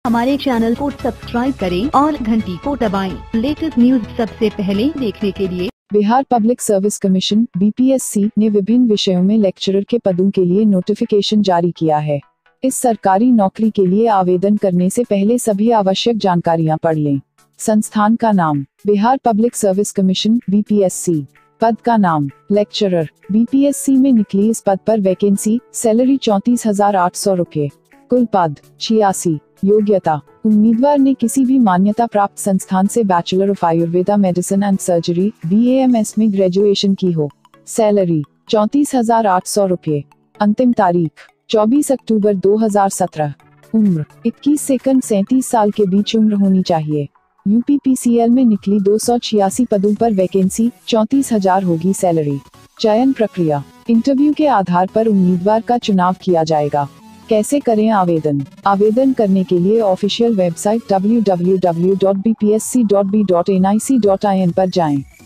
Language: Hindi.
हमारे चैनल को सब्सक्राइब करें और घंटी को दबाएं। लेटेस्ट न्यूज सबसे पहले देखने के लिए। Bihar public service commission (BPSC) ने विभिन्न विषयों में लेक्चरर के पदों के लिए नोटिफिकेशन जारी किया है। इस सरकारी नौकरी के लिए आवेदन करने से पहले सभी आवश्यक जानकारियां पढ़ लें। संस्थान का नाम Bihar public service commission (BPSC). पद का नाम लेक्चरर। BPSC में निकली इस पद पर वैकेंसी। सैलरी 34,800 रुपये। कुल पद 86। योग्यता उम्मीदवार ने किसी भी मान्यता प्राप्त संस्थान से bachelor of Ayurveda medicine and surgery (BAMS) में ग्रेजुएशन की हो। सैलरी 34,800 रुपये। अंतिम तारीख 24 अक्टूबर 2017। उम्र 21 से 37 साल के बीच उम्र होनी चाहिए। UPPCL में निकली 286 पदों पर वैकेंसी। 34,000 होगी सैलरी। चयन प्रक्रिया इंटरव्यू के आधार पर उम्मीदवार का चुनाव किया जाएगा। कैसे करें आवेदन? आवेदन करने के लिए ऑफिशियल वेबसाइट www.bpsc.b.nic.in पर जाएं।